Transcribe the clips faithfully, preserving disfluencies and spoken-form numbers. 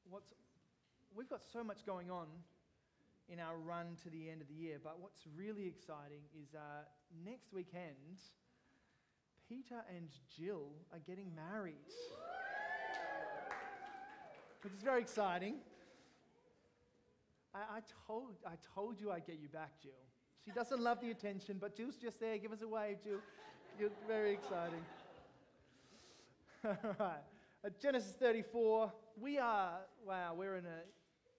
what's we've got so much going on in our run to the end of the year, but what's really exciting is uh, next weekend, Peter and Jill are getting married, which is very exciting. I, I told I told you I'd get you back, Jill. She doesn't love the attention, but Jill's just there. Give us a wave, Jill. You're very exciting. All right. At Genesis thirty-four, we are, wow, we're in an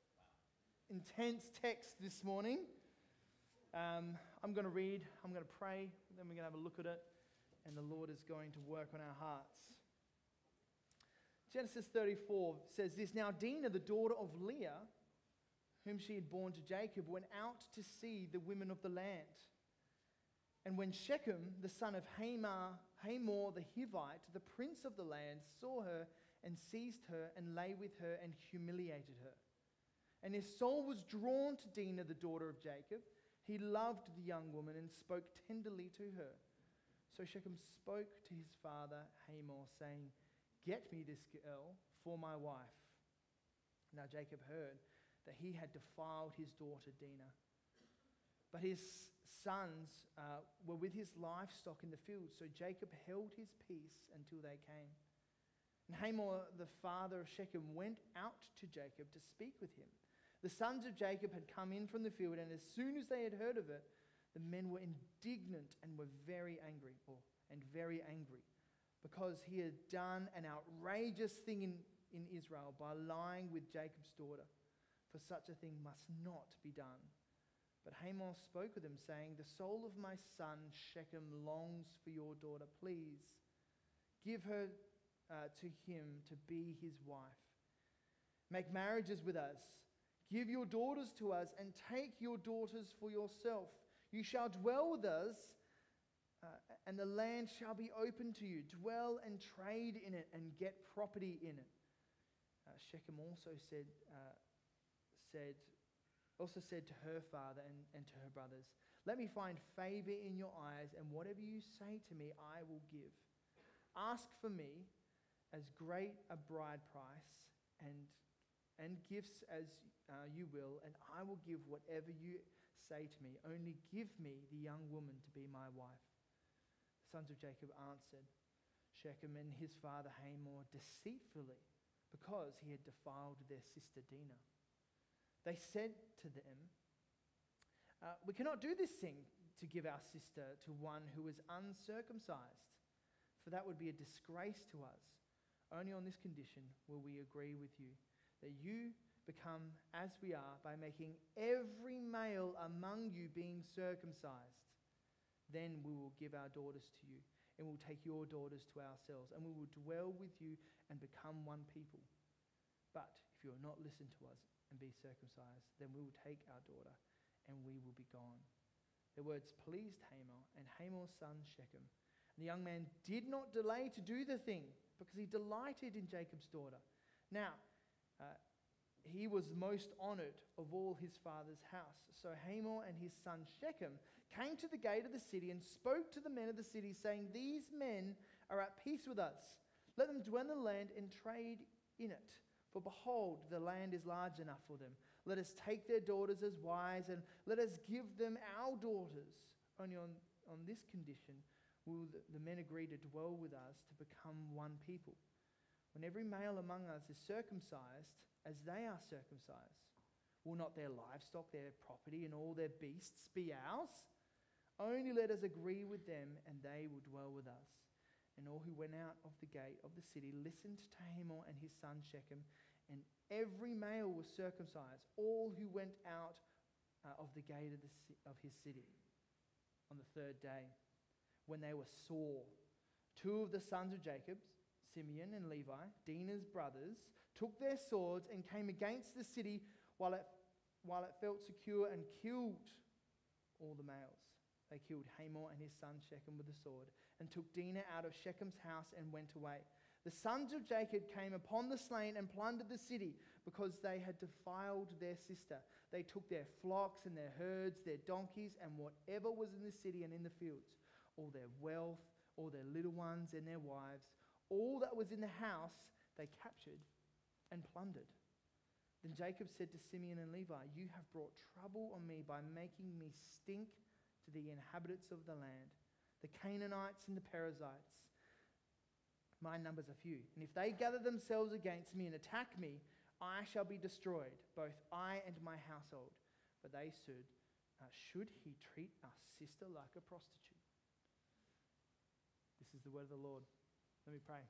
intense text this morning. Um, I'm going to read, I'm going to pray, then we're going to have a look at it, and the Lord is going to work on our hearts. Genesis thirty-four says this, Now Dinah, the daughter of Leah, whom she had borne to Jacob, went out to see the women of the land. And when Shechem, the son of Hamor, Hamor the Hivite, the prince of the land, saw her and seized her and lay with her and humiliated her. And his soul was drawn to Dinah, the daughter of Jacob. He loved the young woman and spoke tenderly to her. So Shechem spoke to his father Hamor, saying, Get me this girl for my wife. Now Jacob heard that he had defiled his daughter Dinah. But his sons uh, were with his livestock in the field, so Jacob held his peace until they came. And Hamor, the father of Shechem, went out to Jacob to speak with him. The sons of Jacob had come in from the field, and as soon as they had heard of it, the men were indignant and were very angry, or and very angry, because he had done an outrageous thing in, in Israel by lying with Jacob's daughter. For such a thing must not be done. But Hamor spoke with him, saying, The soul of my son Shechem longs for your daughter. Please give her uh, to him to be his wife. Make marriages with us. Give your daughters to us, and take your daughters for yourself. You shall dwell with us, uh, and the land shall be open to you. Dwell and trade in it, and get property in it. Uh, Shechem also said, uh, said, also said to her father and, and to her brothers, Let me find favor in your eyes, and whatever you say to me, I will give. Ask for me as great a bride price and and gifts as uh, you will, and I will give whatever you say to me. Only give me the young woman to be my wife. The sons of Jacob answered Shechem and his father Hamor deceitfully, because he had defiled their sister Dinah. They said to them, uh, We cannot do this thing to give our sister to one who is uncircumcised, for that would be a disgrace to us. Only on this condition will we agree with you, that you become as we are by making every male among you being circumcised. Then we will give our daughters to you, and we'll take your daughters to ourselves, and we will dwell with you and become one people. But if you will not listen to us and be circumcised, then we will take our daughter, and we will be gone. Their words pleased Hamor and Hamor's son Shechem. And the young man did not delay to do the thing, because he delighted in Jacob's daughter. Now, Uh, he was most honored of all his father's house. So Hamor and his son Shechem came to the gate of the city and spoke to the men of the city, saying, These men are at peace with us. Let them dwell in the land and trade in it. For behold, the land is large enough for them. Let us take their daughters as wives, and let us give them our daughters. Only on, on this condition will the, the men agree to dwell with us to become one people. When every male among us is circumcised, as they are circumcised, will not their livestock, their property, and all their beasts be ours? Only let us agree with them, and they will dwell with us. And all who went out of the gate of the city listened to Hamor and his son Shechem, and every male was circumcised, all who went out uh, of the gate of, the, of his city. On the third day, when they were sore, two of the sons of Jacob, Simeon and Levi, Dinah's brothers, took their swords and came against the city while it, while it felt secure, and killed all the males. They killed Hamor and his son Shechem with the sword, and took Dinah out of Shechem's house and went away. The sons of Jacob came upon the slain and plundered the city, because they had defiled their sister. They took their flocks and their herds, their donkeys, and whatever was in the city and in the fields, all their wealth, all their little ones and their wives. All that was in the house they captured and plundered. Then Jacob said to Simeon and Levi, "You have brought trouble on me by making me stink to the inhabitants of the land, the Canaanites and the Perizzites. My numbers are few, and if they gather themselves against me and attack me, I shall be destroyed, both I and my household." But they said, uh, "Should he treat our sister like a prostitute?" This is the word of the Lord. Let me pray.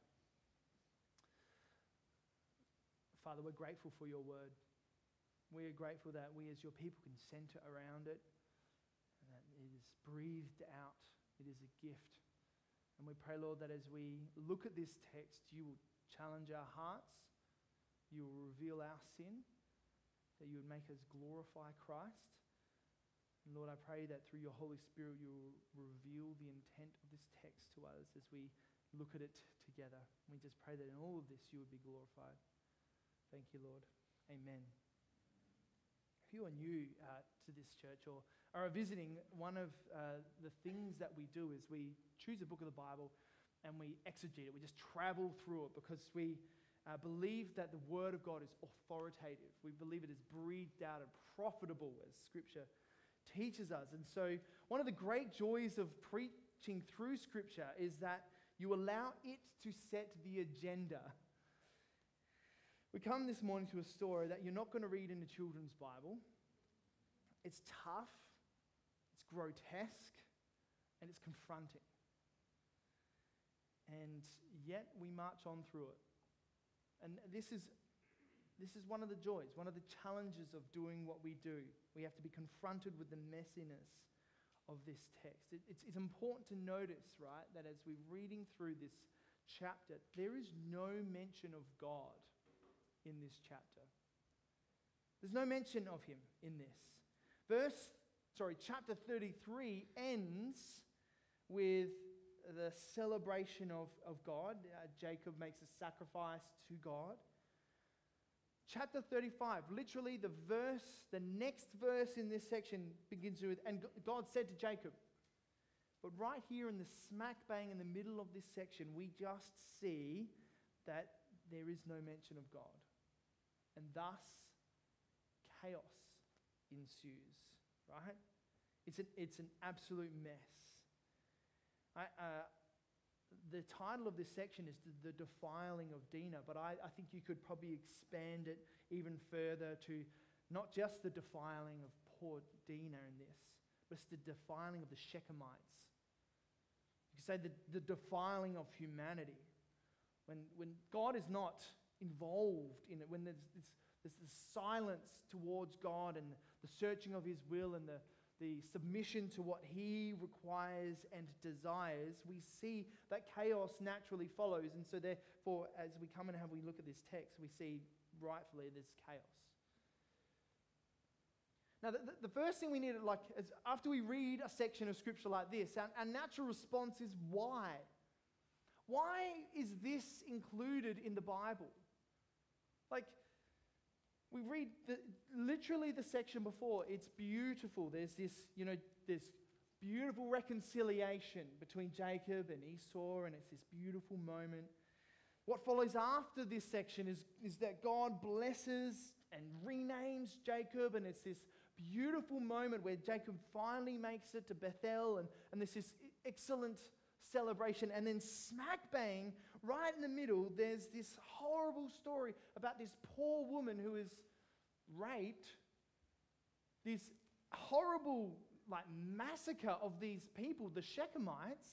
Father, we're grateful for your word. We are grateful that we as your people can centre around it, and that it is breathed out. It is a gift. And we pray, Lord, that as we look at this text, you will challenge our hearts, you will reveal our sin, that you would make us glorify Christ. And Lord, I pray that through your Holy Spirit, you will reveal the intent of this text to us as we look at it together. We just pray that in all of this, you would be glorified. Thank you, Lord. Amen. If you are new uh, to this church or are visiting, one of uh, the things that we do is we choose a book of the Bible and we exegete it. We just travel through it because we uh, believe that the Word of God is authoritative. We believe it is breathed out and profitable, as Scripture teaches us. And so one of the great joys of preaching through Scripture is that you allow it to set the agenda. We come this morning to a story that you're not going to read in a children's Bible. It's tough, it's grotesque, and it's confronting. And yet we march on through it. And this is, this is one of the joys, one of the challenges of doing what we do. We have to be confronted with the messiness of this text. It, it's, it's important to notice, right, that as we're reading through this chapter, there is no mention of God in this chapter. There's no mention of him in this. Verse, sorry, chapter thirty-three ends with the celebration of, of God. Uh, Jacob makes a sacrifice to God. Chapter thirty-five, literally the verse, the next verse in this section begins with, "And God said to Jacob." But right here in the smack bang in the middle of this section, we just see that there is no mention of God. And thus, chaos ensues, right? It's an, it's an absolute mess. I, uh, the title of this section is The Defiling of Dinah, but I, I think you could probably expand it even further to not just the defiling of poor Dinah in this, but it's the defiling of the Shechemites. You could say the, the defiling of humanity. When, when God is not involved in it, when there's this, there's this silence towards God and the searching of his will and the, the submission to what he requires and desires, we see that chaos naturally follows. And so therefore, as we come and have we look at this text, we see rightfully this chaos. Now, the, the first thing we need, like, is after we read a section of scripture like this, our, our natural response is why? Why is this included in the Bible? Like, we read the, literally the section before. It's beautiful. There's this, you know, this beautiful reconciliation between Jacob and Esau, and it's this beautiful moment. What follows after this section is, is that God blesses and renames Jacob, and it's this beautiful moment where Jacob finally makes it to Bethel, and, and there's this excellent celebration. And then smack bang, right in the middle, there's this horrible story about this poor woman who is raped. This horrible, like, massacre of these people, the Shechemites,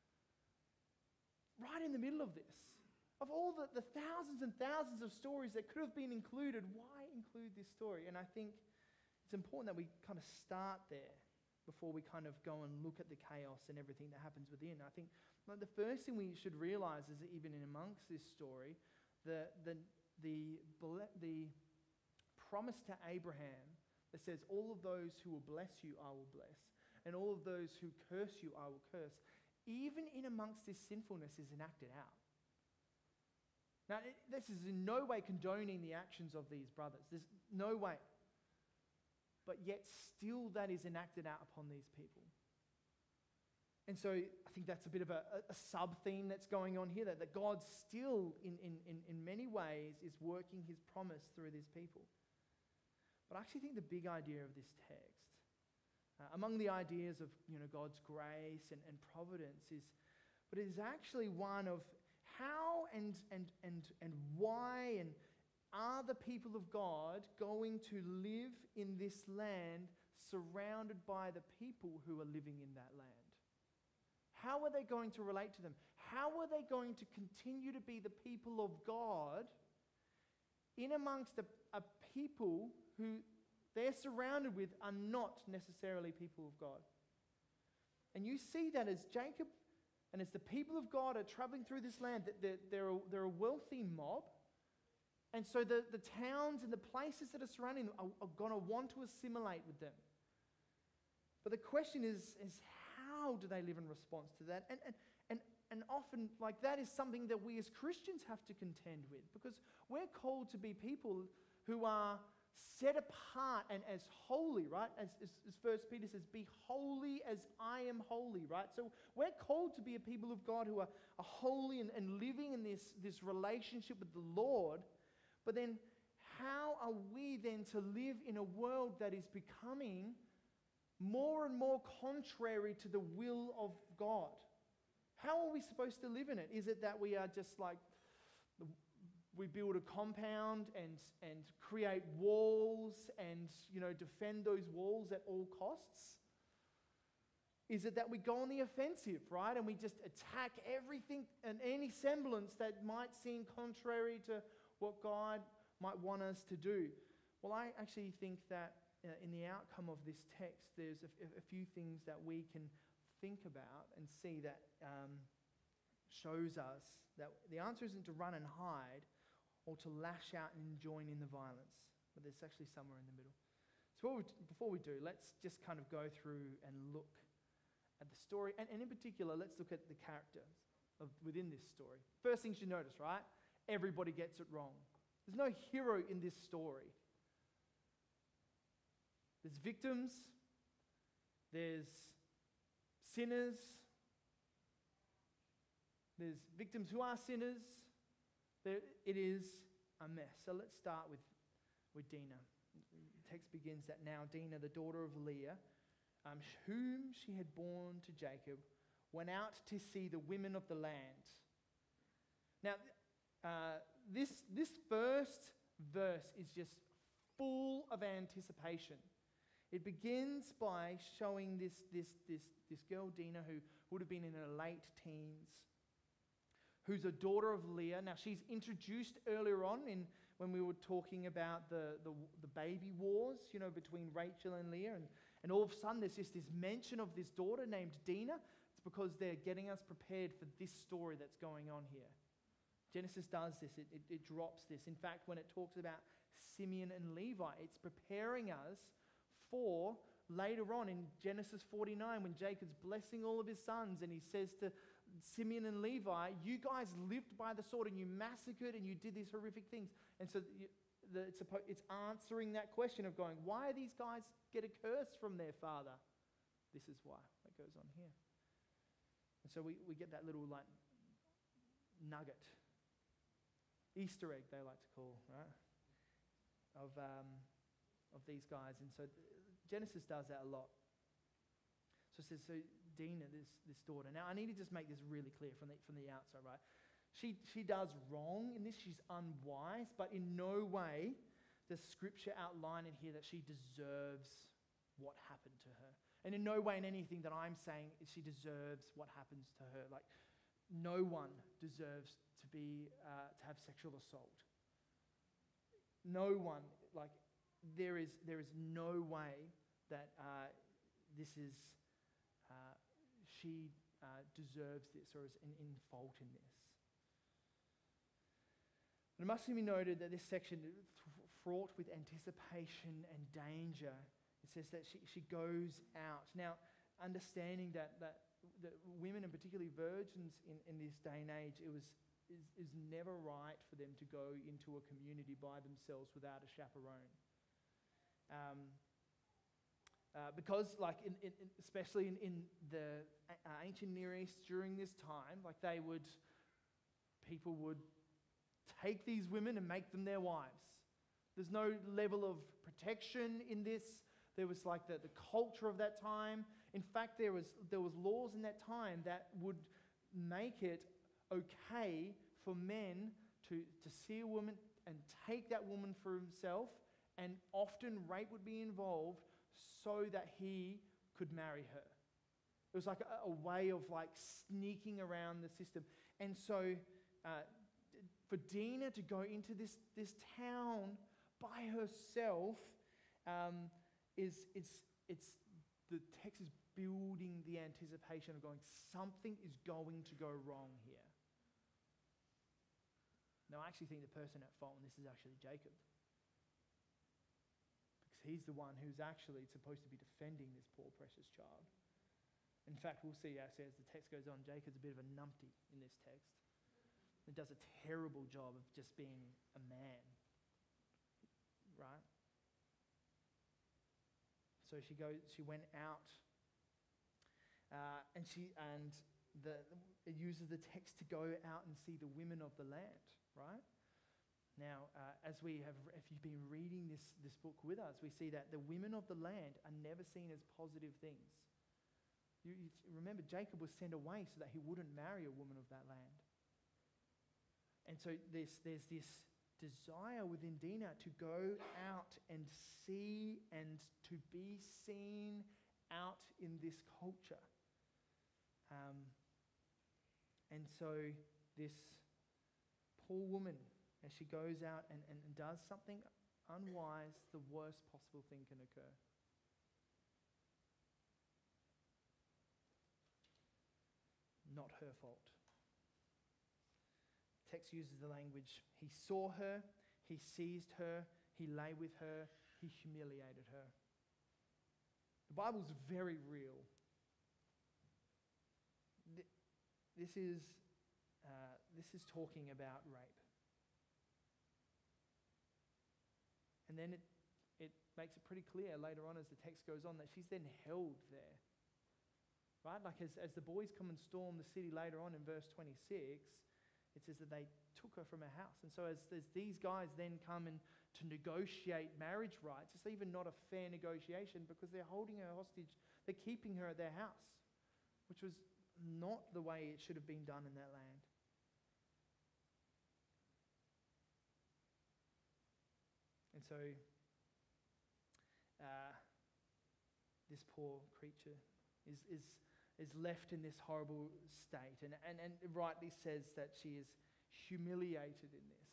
right in the middle of this. Of all the, the thousands and thousands of stories that could have been included, why include this story? And I think it's important that we kind of start there before we kind of go and look at the chaos and everything that happens within. I think like, the first thing we should realize is that even in amongst this story, the, the, the, the promise to Abraham that says, all of those who will bless you, I will bless, and all of those who curse you, I will curse, even in amongst this sinfulness is enacted out. Now, it, this is in no way condoning the actions of these brothers. There's no way. But yet still that is enacted out upon these people. And so I think that's a bit of a, a sub-theme that's going on here, that, that God still, in, in, in, in many ways, is working his promise through these people. But I actually think the big idea of this text, uh, among the ideas of you know God's grace and, and providence, is, but it is actually one of how and, and, and, and why and are the people of God going to live in this land surrounded by the people who are living in that land? How are they going to relate to them? How are they going to continue to be the people of God in amongst a, a people who they're surrounded with are not necessarily people of God? And you see that as Jacob and as the people of God are traveling through this land, that they're, they're, a, they're a wealthy mob. And so the, the towns and the places that are surrounding them are, are going to want to assimilate with them. But the question is, is how do they live in response to that? And, and, and, and often, like, that is something that we as Christians have to contend with, because we're called to be people who are set apart and as holy, right? As, as, as First Peter says, be holy as I am holy, right? So we're called to be a people of God who are, are holy and, and living in this, this relationship with the Lord. But then how are we then to live in a world that is becoming more and more contrary to the will of God? How are we supposed to live in it? Is it that we are just like, we build a compound and, and create walls and, you know, defend those walls at all costs? Is it that we go on the offensive, right? And we just attack everything and any semblance that might seem contrary to what God might want us to do? Well, I actually think that uh, in the outcome of this text, there's a, a few things that we can think about and see that um, shows us that the answer isn't to run and hide or to lash out and join in the violence, but there's actually somewhere in the middle. So what we, before we do, let's just kind of go through and look at the story, and, and in particular, let's look at the characters of within this story. First things you notice, right? Everybody gets it wrong. There's no hero in this story. There's victims, there's sinners, there's victims who are sinners. There, it is a mess. So let's start with, with Dinah. The text begins that now Dinah, the daughter of Leah, um, whom she had borne to Jacob, went out to see the women of the land. Now, uh, this, this first verse is just full of anticipation. It begins by showing this, this, this, this girl, Dinah, who would have been in her late teens, who's a daughter of Leah. Now, she's introduced earlier on in when we were talking about the, the, the baby wars, you know, between Rachel and Leah. And, and all of a sudden, there's just this mention of this daughter named Dinah. It's because they're getting us prepared for this story that's going on here. Genesis does this. It, it, it drops this. In fact, when it talks about Simeon and Levi, it's preparing us for later on in Genesis forty-nine, when Jacob's blessing all of his sons, and he says to Simeon and Levi, you guys lived by the sword and you massacred and you did these horrific things. And so you, the, it's, it's answering that question of going, why do these guys get a curse from their father? This is why. That goes on here. And so we, we get that little like nugget, Easter egg they like to call, right, of, um, of these guys. And so Genesis does that a lot. So it says, so Dinah, this, this daughter. Now, I need to just make this really clear from the, from the outside, right? She, she does wrong in this. She's unwise, but in no way does Scripture outline in here that she deserves what happened to her. And in no way in anything that I'm saying she deserves what happens to her. Like, no one deserves to be, uh, to have sexual assault. No one, like, there is, there is no way that uh, this is... Uh, she uh, deserves this or is in, in fault in this. But it must be noted that this section is fraught with anticipation and danger. It says that she, she goes out. Now, understanding that, that, that women, and particularly virgins in, in this day and age, it was is, is never right for them to go into a community by themselves without a chaperone. Um, Uh, because, like, in, in, especially in, in the uh, ancient Near East during this time, like they would, people would take these women and make them their wives. There's no level of protection in this. There was like the, the culture of that time. In fact, there was there was laws in that time that would make it okay for men to, to see a woman and take that woman for himself, and often rape would be involved so that he could marry her. It was like a, a way of like sneaking around the system. And so uh, for Dinah to go into this, this town by herself um, is it's it's the text is building the anticipation of going, something is going to go wrong here. Now, I actually think the person at fault in this is actually Jacob, because he's the one who's actually supposed to be defending this poor precious child. In fact, we'll see actually as the text goes on, Jacob's a bit of a numpty in this text. He does a terrible job of just being a man. Right? So she goes. She went out, uh, and she and the it uses the text to go out and see the women of the land. Right? Now, uh, as we have, if you've been reading this this book with us, we see that the women of the land are never seen as positive things. You, you remember, Jacob was sent away so that he wouldn't marry a woman of that land. And so there's there's this desire within Dinah to go out and see and to be seen out in this culture. Um, and so this poor woman, as she goes out and, and, and does something unwise, the worst possible thing can occur. Not her fault. Text uses the language, he saw her, he seized her, he lay with her, he humiliated her. The Bible's very real. This is, uh, this is talking about rape. And then it, it makes it pretty clear later on as the text goes on that she's then held there. Right? Like as, as the boys come and storm the city later on in verse twenty-six, it says that they took her from her house. And so as, as these guys then come in to negotiate marriage rights, it's even not a fair negotiation because they're holding her hostage. They're keeping her at their house, which was not the way it should have been done in that land. And so uh, this poor creature is, is is left in this horrible state, and, and, and it rightly says that she is humiliated in this.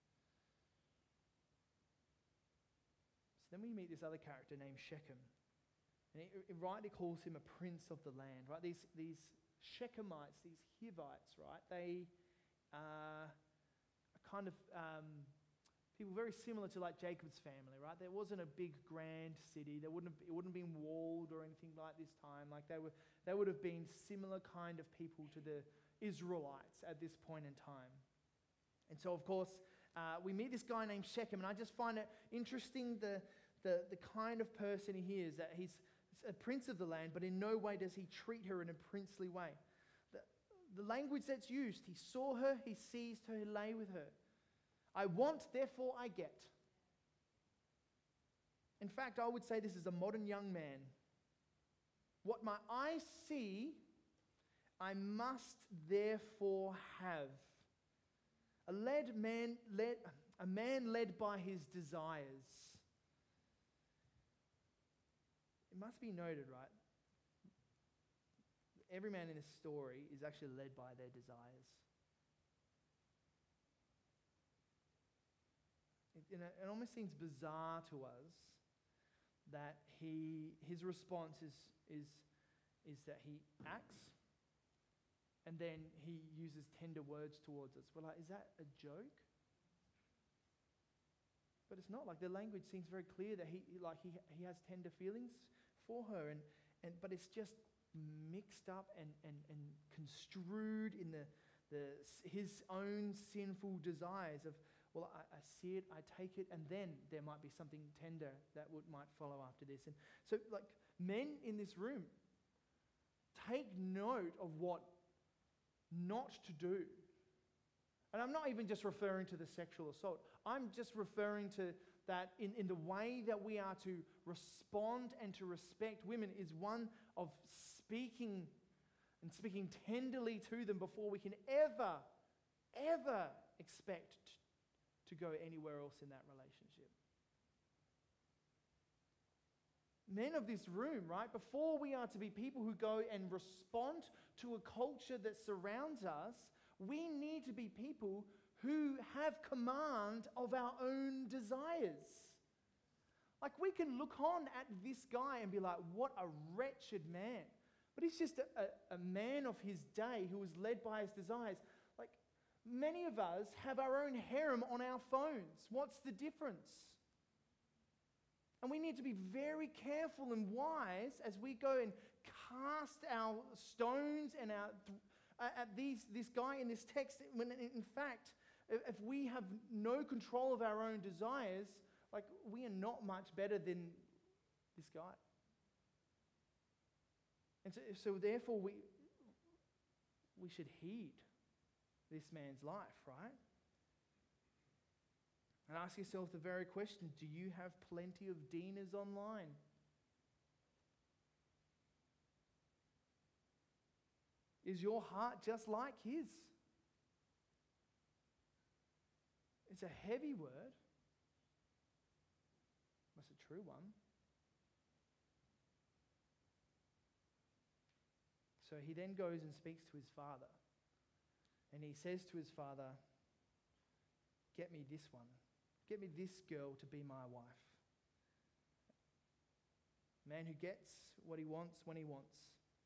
So then we meet this other character named Shechem, and it, it rightly calls him a prince of the land, right? These, these Shechemites, these Hivites, right? They are kind of um, people very similar to like Jacob's family, right? There wasn't a big grand city. There wouldn't have, it wouldn't have been walled or anything like this time. Like they were, they would have been similar kind of people to the Israelites at this point in time. And so, of course, uh, we meet this guy named Shechem, and I just find it interesting the, the, the kind of person he is, that he's a prince of the land, but in no way does he treat her in a princely way. The, the language that's used, he saw her, he seized her, he lay with her. I want, therefore I get. In fact, I would say this is a modern young man. What my eyes see, I must therefore have. A led man, led, a man led by his desires. It must be noted, right? Every man in this story is actually led by their desires. It, you know, it almost seems bizarre to us that he, his response is, is, is that he acts and then he uses tender words towards us. We're like, is that a joke? But it's not. Like the language seems very clear that he, like he, he has tender feelings for her, and, and but it's just mixed up and, and, and construed in the, the his own sinful desires of well, I, I see it, I take it, and then there might be something tender that would, might follow after this. And so, like, men in this room, take note of what not to do. And I'm not even just referring to the sexual assault. I'm just referring to that in, in the way that we are to respond and to respect women is one of speaking and speaking tenderly to them before we can ever, ever expect to go anywhere else in that relationship. Men of this room, right, before we are to be people who go and respond to a culture that surrounds us, we need to be people who have command of our own desires. Like, we can look on at this guy and be like, what a wretched man. But he's just a, a, a man of his day who was led by his desires. Like, many of us have our own harem on our phones. What's the difference? And we need to be very careful and wise as we go and cast our stones and our uh, at these this guy in this text. When in fact, if we have no control of our own desires, like, we are not much better than this guy. And so, so therefore, we we should heed this man's life, right? And ask yourself the very question, do you have plenty of Dinas online? Is your heart just like his? It's a heavy word, but it's a true one. So he then goes and speaks to his father. And he says to his father, get me this one. Get me this girl to be my wife. Man who gets what he wants when he wants.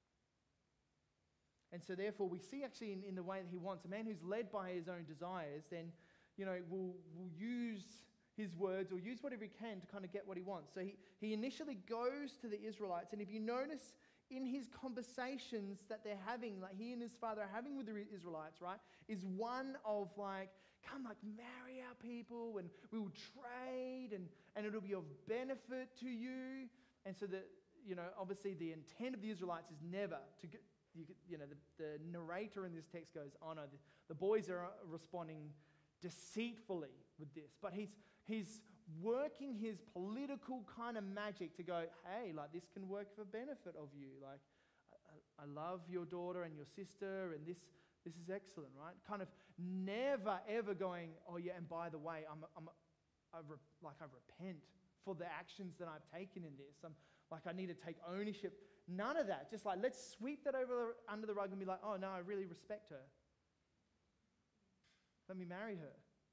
And so therefore we see actually in, in the way that he wants, a man who's led by his own desires, then, you know, will will use his words or use whatever he can to kind of get what he wants. So he, he initially goes to the Israelites, and if you notice in his conversations that they're having, like he and his father are having with the Israelites, right, is one of like, come, like, marry our people, and we will trade, and, and it'll be of benefit to you. And so that, you know, obviously the intent of the Israelites is never to get, you, you know, the, the narrator in this text goes, oh no, the, the boys are responding deceitfully with this. But he's he's working his political kind of magic to go, hey, like, this can work for benefit of you. Like, I, I love your daughter and your sister, and this this is excellent, right? Kind of never ever going, oh yeah, and by the way, I'm I'm I re, like I repent for the actions that I've taken in this. I'm like, I need to take ownership. None of that. Just like, let's sweep that over the, under the rug and be like, oh no, I really respect her. Let me marry her.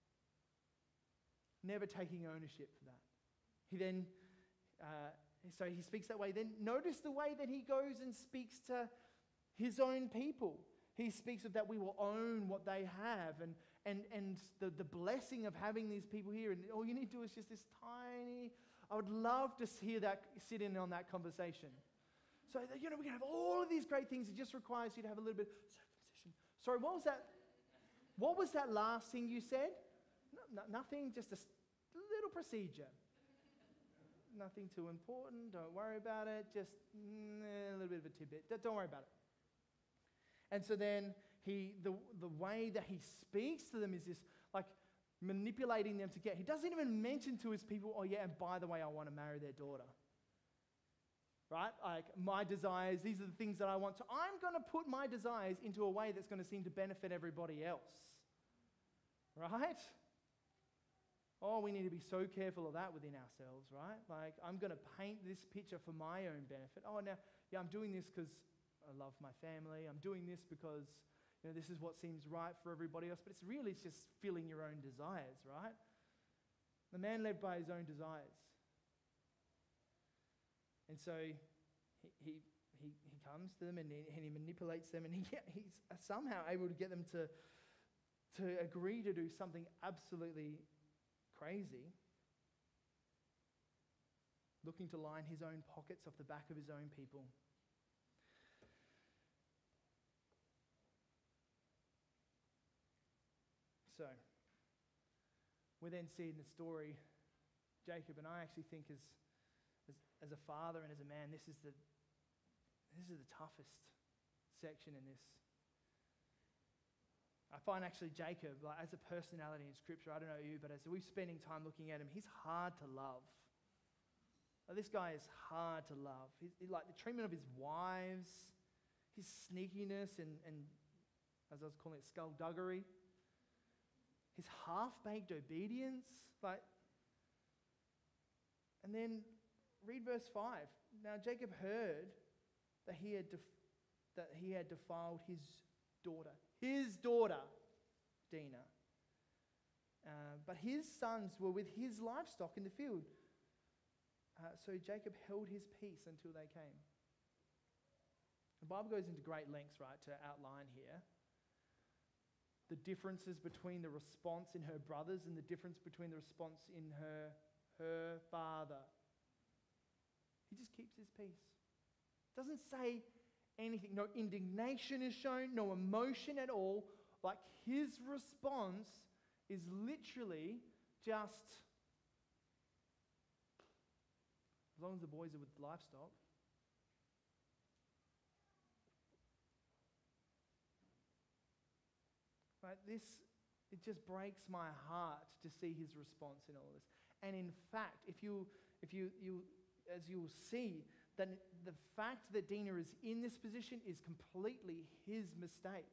Never taking ownership for that. He then, uh, so he speaks that way. Then notice the way that he goes and speaks to his own people. He speaks of that we will own what they have, and and and the, the blessing of having these people here. And all you need to do is just this tiny, I would love to hear that, sit in on that conversation. So, that, you know, we can have all of these great things. It just requires you to have a little bit of circumcision. Sorry, what was that? What was that last thing you said? No, no, nothing, just a little procedure. Nothing too important. Don't worry about it. Just mm, a little bit of a tidbit. Don't worry about it. And so then he, the, the way that he speaks to them is this, like, manipulating them to get. He doesn't even mention to his people, oh yeah, and by the way, I want to marry their daughter. Right? Like, my desires, these are the things that I want. So I'm going to put my desires into a way that's going to seem to benefit everybody else. Right? Oh, we need to be so careful of that within ourselves, right? Like, I'm going to paint this picture for my own benefit. Oh, now, yeah, I'm doing this because I love my family. I'm doing this because, you know, this is what seems right for everybody else. But it's really it's just filling your own desires, right? The man led by his own desires. And so he he he, he comes to them and he, and he manipulates them, and he, he's somehow able to get them to, to agree to do something absolutely crazy, looking to line his own pockets off the back of his own people. So, we then see in the story, Jacob, and I actually think as, as, as a father and as a man, this is the, this is the toughest section in this. I find actually Jacob, like as a personality in Scripture, I don't know you, but as we're spending time looking at him, he's hard to love. Like, this guy is hard to love. He's, he, like the treatment of his wives, his sneakiness and, and as I was calling it, skullduggery, his half-baked obedience, like, and then read verse five. Now Jacob heard that he had def- that he had defiled his daughter, his daughter, Dinah. Uh, but his sons were with his livestock in the field. Uh, so Jacob held his peace until they came. The Bible goes into great lengths, right, to outline here the differences between the response in her brothers and the difference between the response in her, her father. He just keeps his peace. Doesn't say anything. No indignation is shown, no emotion at all. Like, his response is literally just, as long as the boys are with livestock. Right, this, it just breaks my heart to see his response in all of this. And in fact, if you, if you, you, as you'll see, that the fact that Dinah is in this position is completely his mistake.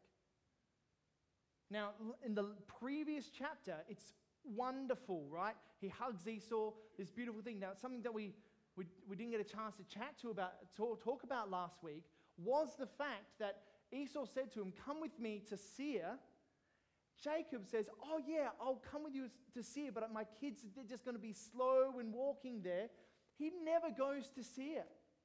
Now, in the previous chapter, it's wonderful, right? He hugs Esau, this beautiful thing. Now, something that we, we, we didn't get a chance to chat to about, talk, talk about last week was the fact that Esau said to him, "Come with me to Seir." Jacob says, "Oh yeah, I'll come with you to Seir, but my kids, they're just going to be slow in walking there." He never goes to Seir.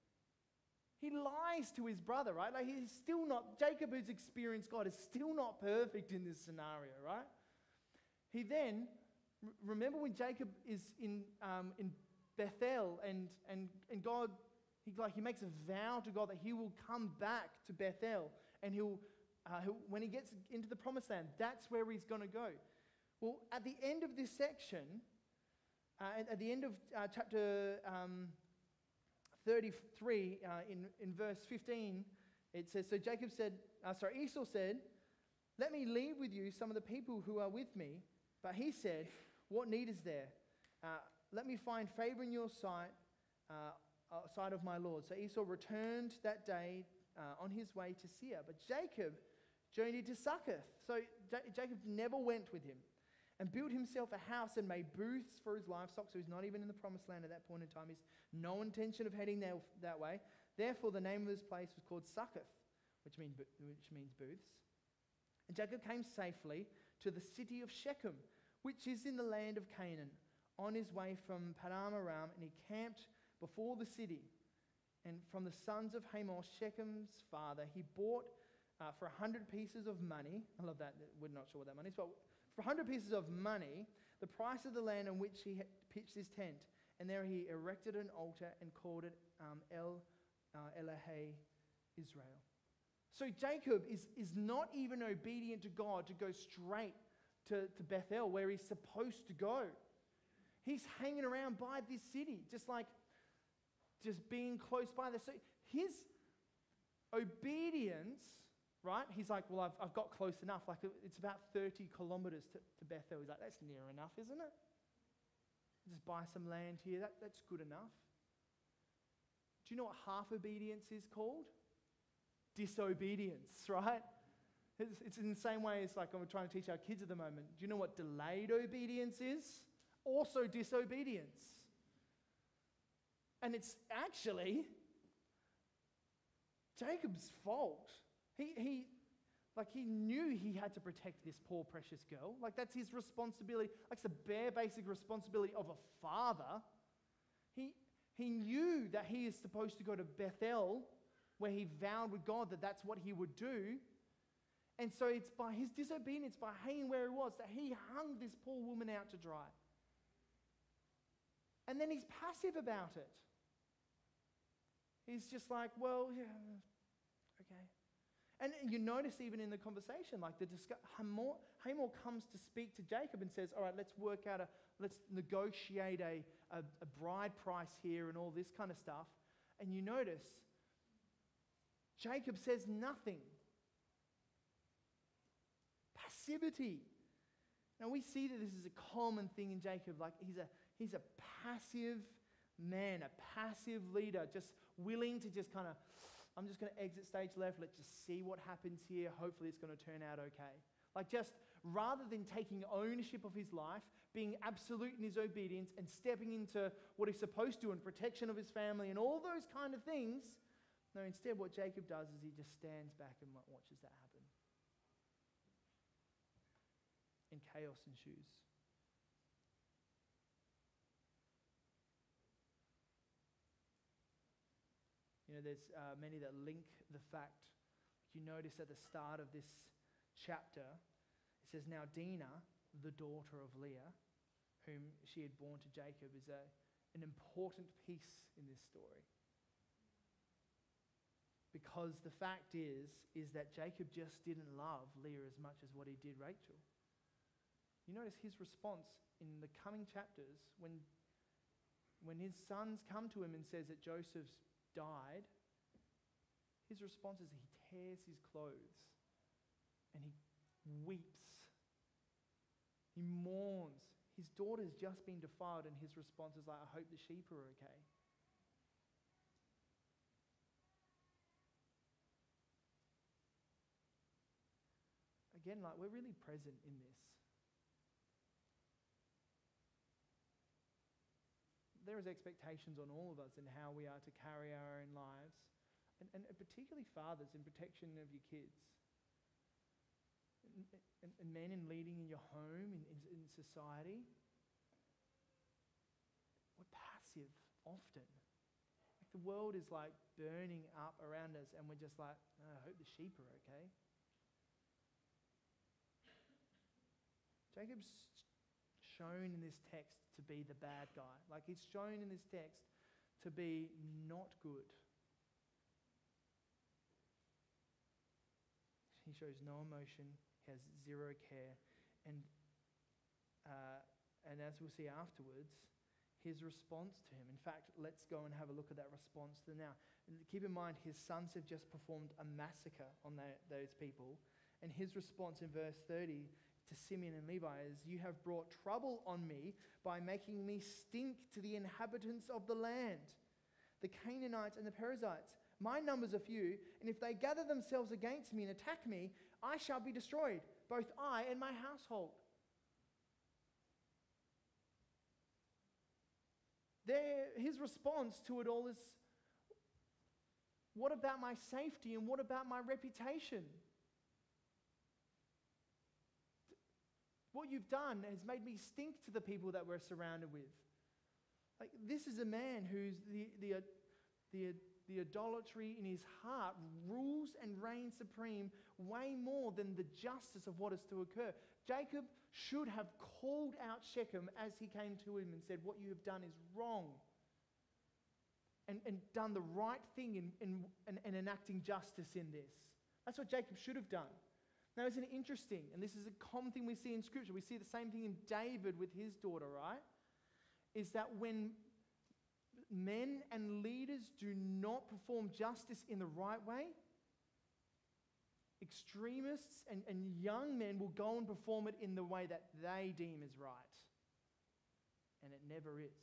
He lies to his brother, right? Like, he's still not, Jacob, who's experienced God, is still not perfect in this scenario, right? He then, remember when Jacob is in um, in Bethel and and and God, he like he makes a vow to God that he will come back to Bethel and he'll. Uh, he'll, when he gets into the promised land, that's where he's going to go. Well, at the end of this section, uh, at, at the end of uh, chapter um, thirty-three, uh, in, in verse fifteen, it says, so Jacob said, uh, sorry, Esau said, "Let me leave with you some of the people who are with me." But he said, "What need is there? Uh, let me find favor in your sight, uh, uh, sight of my Lord." So Esau returned that day uh, on his way to Seir. But Jacob journeyed to Succoth. So J- Jacob never went with him, and built himself a house and made booths for his livestock. So he's not even in the promised land at that point in time. He's no intention of heading there that way. Therefore, the name of this place was called Succoth, which, mean, which means booths. And Jacob came safely to the city of Shechem, which is in the land of Canaan, on his way from Paddan Aram, and he camped before the city. And from the sons of Hamor, Shechem's father, he bought uh, for a hundred pieces of money. I love that. We're not sure what that money is, but for a hundred pieces of money, the price of the land on which he had pitched his tent. And there he erected an altar and called it um, El uh, Elohe Israel. So Jacob is, is not even obedient to God to go straight to, to Bethel, where he's supposed to go. He's hanging around by this city, just like just being close by there. So his obedience, right? He's like, well, I've, I've got close enough. Like, it's about thirty kilometers to, to Bethel. He's like, that's near enough, isn't it? Just buy some land here. That, that's good enough. Do you know what half obedience is called? Disobedience, right? It's, it's in the same way as like I'm trying to teach our kids at the moment. Do you know what delayed obedience is? Also disobedience. And it's actually Jacob's fault. He, he, like he knew he had to protect this poor precious girl. Like that's his responsibility. Like it's the bare basic responsibility of a father. He, he knew that he is supposed to go to Bethel, where he vowed with God that that's what he would do. And so it's by his disobedience, by hanging where he was, that he hung this poor woman out to dry. And then he's passive about it. He's just like, well, yeah, okay. And you notice even in the conversation, like the discuss, Hamor, Hamor comes to speak to Jacob and says, all right, let's work out a, let's negotiate a, a, a bride price here and all this kind of stuff. And you notice, Jacob says nothing. Passivity. Now we see that this is a common thing in Jacob. Like he's a, he's a passive man, a passive leader, just willing to just kind of, I'm just going to exit stage left. Let's just see what happens here. Hopefully it's going to turn out okay. Like just rather than taking ownership of his life, being absolute in his obedience and stepping into what he's supposed to and protection of his family and all those kind of things. No, instead what Jacob does is he just stands back and watches that happen. And chaos ensues. You know, there's uh, many that link the fact, you notice at the start of this chapter, it says, now Dinah, the daughter of Leah, whom she had borne to Jacob, is a, an important piece in this story. Because the fact is, is that Jacob just didn't love Leah as much as what he did Rachel. You notice his response in the coming chapters, when, when his sons come to him and says that Joseph's died, his response is he tears his clothes and he weeps. He mourns. His daughter's just been defiled and his response is like, I hope the sheep are okay. Again, like we're really present in this. There is expectations on all of us in how we are to carry our own lives, and, and particularly fathers in protection of your kids, and, and, and men in leading in your home, in, in, in society. We're passive often. Like the world is like burning up around us and we're just like, oh, I hope the sheep are okay. Jacob's shown in this text to be the bad guy. Like he's shown in this text to be not good. He shows no emotion, has zero care, and uh, and as we'll see afterwards, his response to him. In fact, let's go and have a look at that response to now. And keep in mind, his sons have just performed a massacre on that, those people, and his response in verse thirty to Simeon and Levi is, you have brought trouble on me by making me stink to the inhabitants of the land, the Canaanites and the Perizzites. My numbers are few, and if they gather themselves against me and attack me, I shall be destroyed, both I and my household. There, his response to it all is, what about my safety and what about my reputation? What you've done has made me stink to the people that we're surrounded with. Like, this is a man who's the, the, the, the idolatry in his heart rules and reigns supreme way more than the justice of what is to occur. Jacob should have called out Shechem as he came to him and said, what you have done is wrong. And, and done the right thing in, in, in, in enacting justice in this. That's what Jacob should have done. Now, isn't it interesting? And this is a common thing we see in Scripture. We see the same thing in David with his daughter, right? Is that when men and leaders do not perform justice in the right way, extremists and, and young men will go and perform it in the way that they deem is right. And it never is.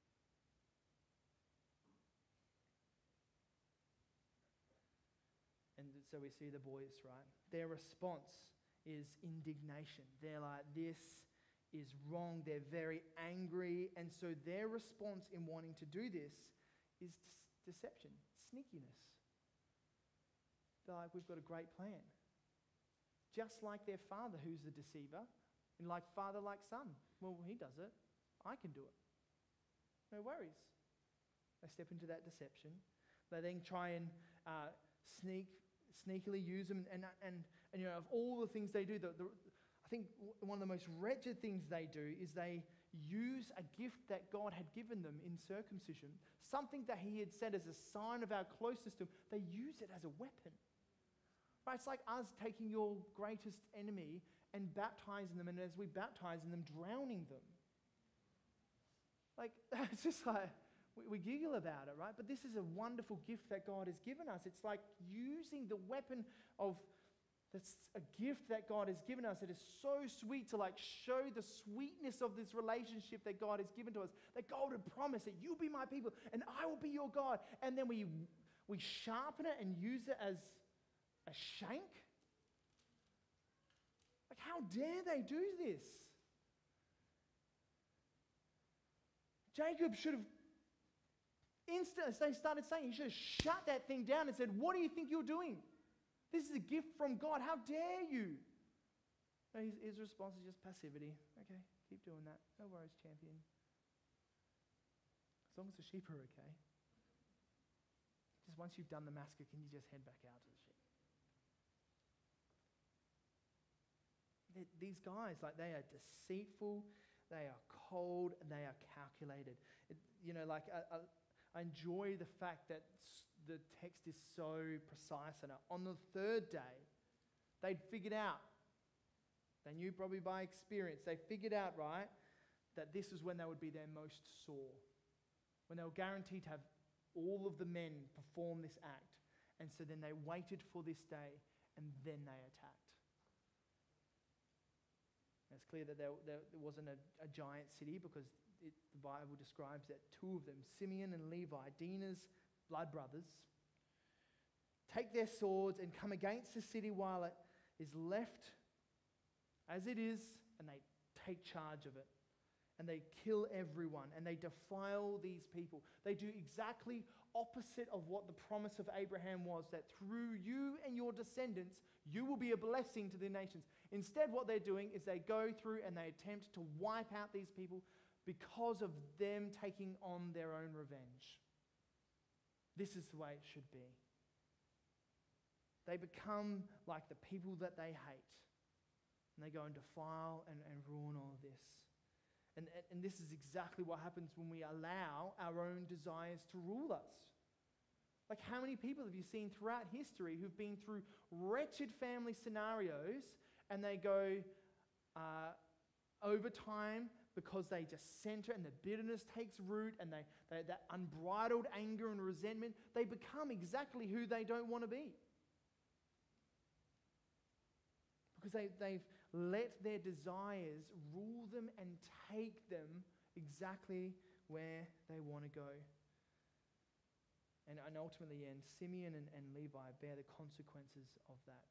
And so we see the boys, right? Their response is indignation. They're like, this is wrong. They're very angry. And so their response in wanting to do this is de- deception, sneakiness. They're like, we've got a great plan. Just like their father, who's the deceiver, and like father, like son. Well, he does it. I can do it. No worries. They step into that deception. They then try and uh, sneak sneakily use them, and, and, and you know, of all the things they do, the, the, I think one of the most wretched things they do is they use a gift that God had given them in circumcision, something that he had said as a sign of our closeness to him. They use it as a weapon. Right? It's like us taking your greatest enemy and baptizing them, and as we baptize them, drowning them. Like, it's just like, we, we giggle about it, right? But this is a wonderful gift that God has given us. It's like using the weapon of, that's a gift that God has given us. It is so sweet to like show the sweetness of this relationship that God has given to us. That God would promise that you'll be my people and I will be your God. And then we, we sharpen it and use it as a shank. Like, how dare they do this? Jacob should have instantly, they started saying, he should have shut that thing down and said, what do you think you're doing? This is a gift from God. How dare you? No, his, his response is just passivity. Okay, keep doing that. No worries, champion. As long as the sheep are okay. Just once you've done the massacre, can you just head back out to the sheep? They, these guys, like, they are deceitful, they are cold, and they are calculated. It, you know, like, I, I, I enjoy the fact that the text is so precise. And on the third day, they'd figured out, they knew probably by experience, they figured out, right, that this is when they would be their most sore. When they were guaranteed to have all of the men perform this act. And so then they waited for this day, and then they attacked. And it's clear that there, there, there wasn't a, a giant city, because it, the Bible describes that two of them, Simeon and Levi, Dinah's blood brothers, take their swords and come against the city while it is left as it is, and they take charge of it. And they kill everyone, and they defile these people. They do exactly opposite of what the promise of Abraham was, that through you and your descendants, you will be a blessing to the nations. Instead, what they're doing is they go through and they attempt to wipe out these people because of them taking on their own revenge. This is the way it should be. They become like the people that they hate. And they go and defile and, and ruin all of this. And, and, and this is exactly what happens when we allow our own desires to rule us. Like, how many people have you seen throughout history who've been through wretched family scenarios, and they go uh, over time, because they just center and the bitterness takes root, and they, they that unbridled anger and resentment, they become exactly who they don't want to be. Because they, they've let their desires rule them and take them exactly where they want to go. And, and ultimately, and Simeon and, and Levi bear the consequences of that.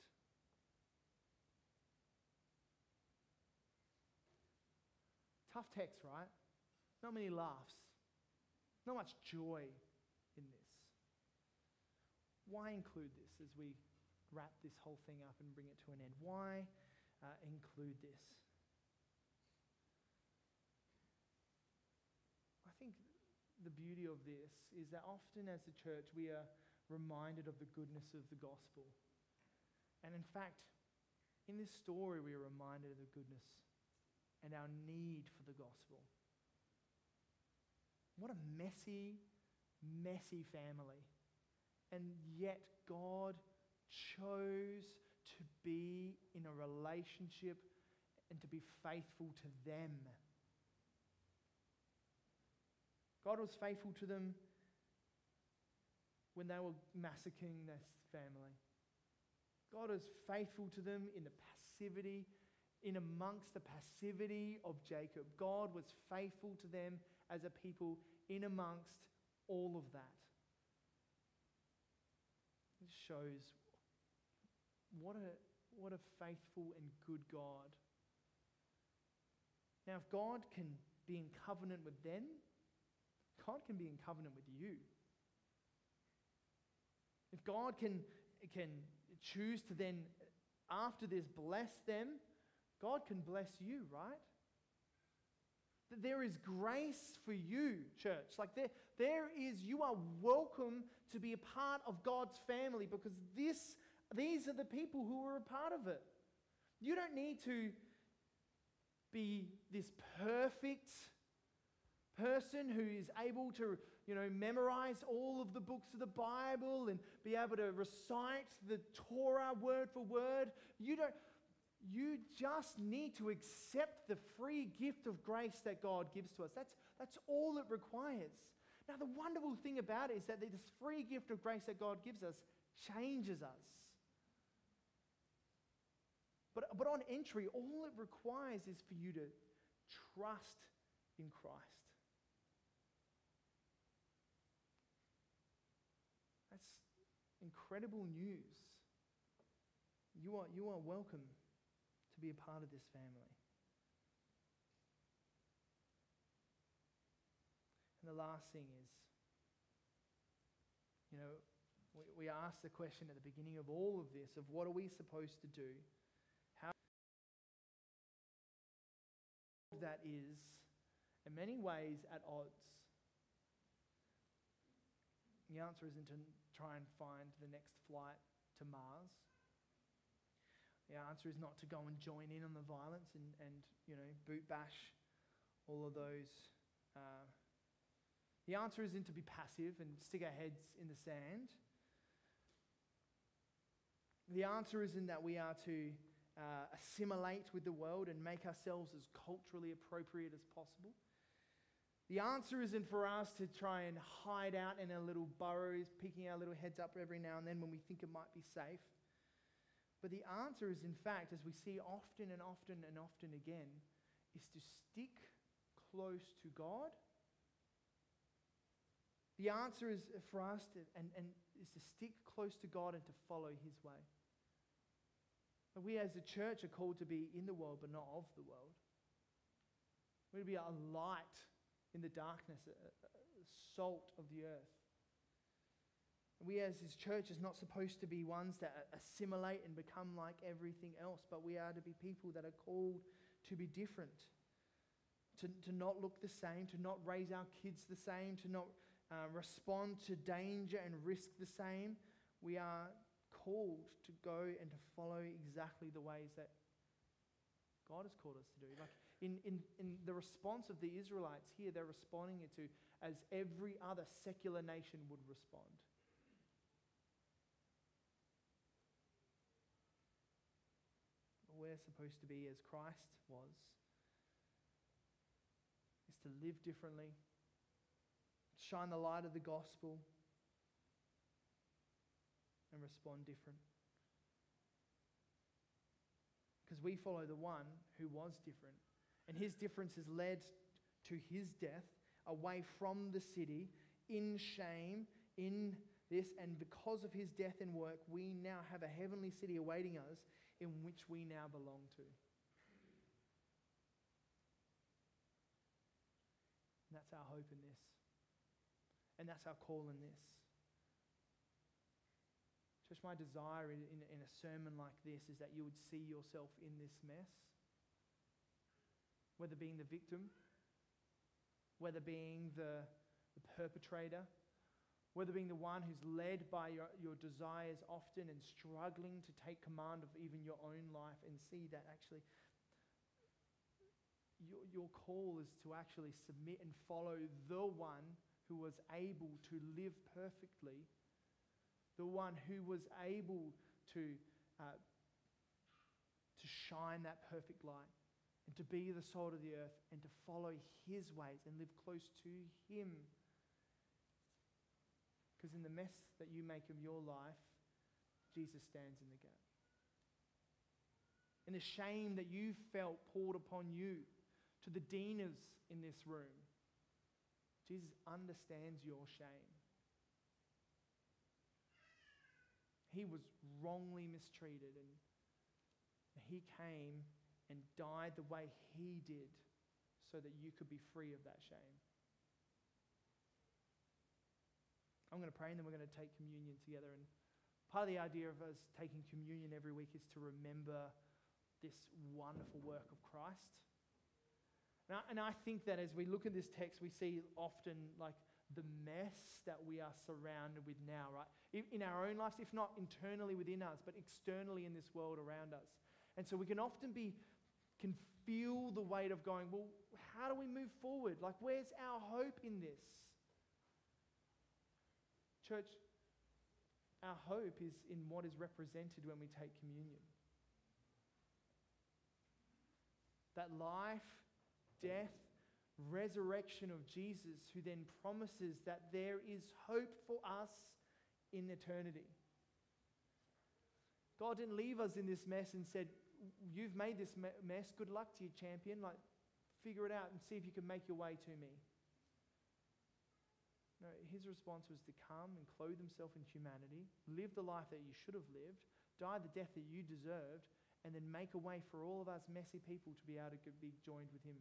Tough text, right? Not many laughs. Not much joy in this. Why include this as we wrap this whole thing up and bring it to an end? Why uh, include this? I think the beauty of this is that often as a church we are reminded of the goodness of the gospel. And in fact, in this story we are reminded of the goodness and our need for the gospel. What a messy, messy family. And yet God chose to be in a relationship and to be faithful to them. God was faithful to them when they were massacring this family. God was faithful to them in the passivity, in amongst the passivity of Jacob. God was faithful to them as a people in amongst all of that. It shows what a, what a faithful and good God. Now, if God can be in covenant with them, God can be in covenant with you. If God can, can choose to then, after this, bless them, God can bless you, right? That there is grace for you, church. Like there, there is, you are welcome to be a part of God's family, because this, these are the people who are a part of it. You don't need to be this perfect person who is able to, you know, memorize all of the books of the Bible and be able to recite the Torah word for word. You don't, you just need to accept the free gift of grace that God gives to us. That's, that's all it requires. Now, the wonderful thing about it is that this free gift of grace that God gives us changes us. But, but on entry, all it requires is for you to trust in Christ. That's incredible news. You are, you are welcome to be a part of this family. And the last thing is, you know, we, we asked the question at the beginning of all of this of what are we supposed to do? How that is, in many ways, at odds. The answer isn't to try and find the next flight to Mars. The answer is not to go and join in on the violence and, and you know, boot bash all of those. Uh, the answer isn't to be passive and stick our heads in the sand. The answer isn't that we are to uh, assimilate with the world and make ourselves as culturally appropriate as possible. The answer isn't for us to try and hide out in our little burrows, peeking our little heads up every now and then when we think it might be safe. But the answer is, in fact, as we see often and often and often again, is to stick close to God. The answer is for us to, and, and is to stick close to God and to follow His way. But we as a church are called to be in the world, but not of the world. We're to be a light in the darkness, a, a salt of the earth. We as His church is not supposed to be ones that assimilate and become like everything else, but we are to be people that are called to be different, to, to not look the same, to not raise our kids the same, to not uh, respond to danger and risk the same. We are called to go and to follow exactly the ways that God has called us to do. Like in, in, in the response of the Israelites here, they're responding it to as every other secular nation would respond. We're supposed to be as Christ was, is to live differently, shine the light of the gospel, and respond different. Because we follow the one who was different, and his difference has led to his death, away from the city, in shame, in this, and because of his death and work, we now have a heavenly city awaiting us, in which we now belong to. And that's our hope in this. And that's our call in this. Just my desire in, in, in a sermon like this is that you would see yourself in this mess. Whether being the victim, whether being the, the perpetrator, whether being the one who's led by your, your desires often and struggling to take command of even your own life and see that actually your, your call is to actually submit and follow the one who was able to live perfectly, the one who was able to, uh, to shine that perfect light and to be the salt of the earth and to follow his ways and live close to him. Because in the mess that you make of your life, Jesus stands in the gap. In the shame that you felt poured upon you, to the Dinas in this room, Jesus understands your shame. He was wrongly mistreated, and he came and died the way he did so that you could be free of that shame. I'm going to pray and then we're going to take communion together. And part of the idea of us taking communion every week is to remember this wonderful work of Christ. And I, and I think that as we look at this text, we see often like the mess that we are surrounded with now, right? In our own lives, if not internally within us, but externally in this world around us. And so we can often be can feel the weight of going, well, how do we move forward? Like, where's our hope in this? Church, our hope is in what is represented when we take communion. That life, death, resurrection of Jesus, who then promises that there is hope for us in eternity. God didn't leave us in this mess and said, you've made this mess, good luck to you, champion. Like, figure it out and see if you can make your way to me. No, his response was to come and clothe himself in humanity, live the life that you should have lived, die the death that you deserved, and then make a way for all of us messy people to be able to be joined with him.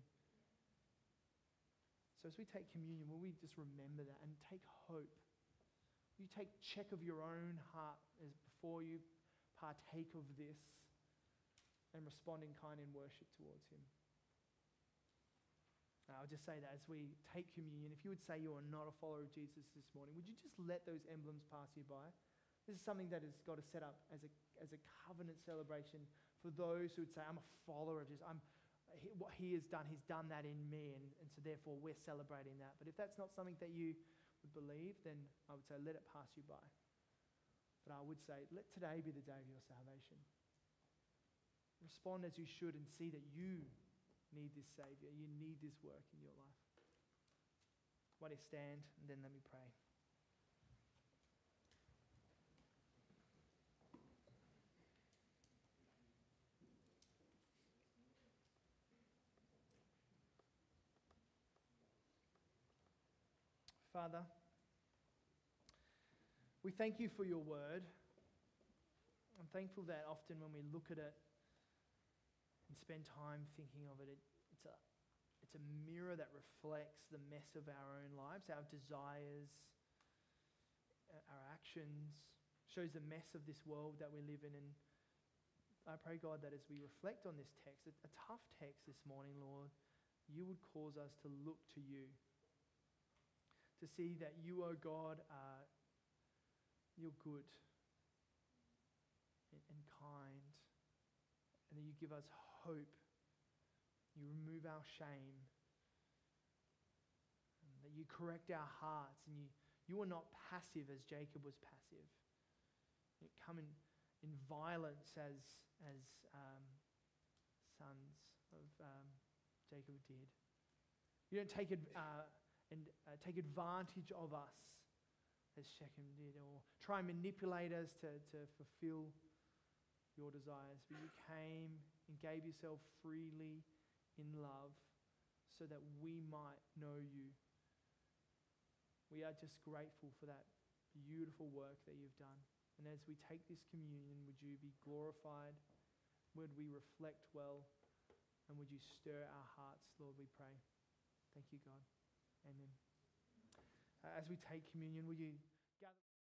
So as we take communion, will we just remember that and take hope? You take check of your own heart as before you partake of this and respond in kind in worship towards him. Now, I'll just say that as we take communion, if you would say you are not a follower of Jesus this morning, would you just let those emblems pass you by? This is something that has got to set up as a, as a covenant celebration for those who would say, I'm a follower of Jesus. I'm, he, what he has done, he's done that in me, and, and so therefore we're celebrating that. But if that's not something that you would believe, then I would say let it pass you by. But I would say, let today be the day of your salvation. Respond as you should and see that you need this Savior. You need this work in your life. Why don't you stand and then let me pray. Father, we thank you for your word. I'm thankful that often when we look at it and spend time thinking of it, it it's, a, it's a mirror that reflects the mess of our own lives, our desires, our actions, shows the mess of this world that we live in. And I pray, God, that as we reflect on this text, a, a tough text this morning, Lord, you would cause us to look to you, to see that you, oh God, are you're good and, and kind, and that you give us hope. You remove our shame, and that you correct our hearts, and you, you are not passive as Jacob was passive. You come in, in violence as, as um, sons of um, Jacob did. You don't take it uh, and uh, take advantage of us as Shechem did, or try and manipulate us to, to fulfill your desires. But you came and gave yourself freely in love so that we might know you. We are just grateful for that beautiful work that you've done. And as we take this communion, would you be glorified? Would we reflect well? And would you stir our hearts, Lord, we pray. Thank you, God. Amen. Uh, as we take communion, will you gather...